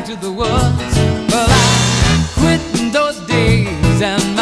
to the woods. Well, I quit those days and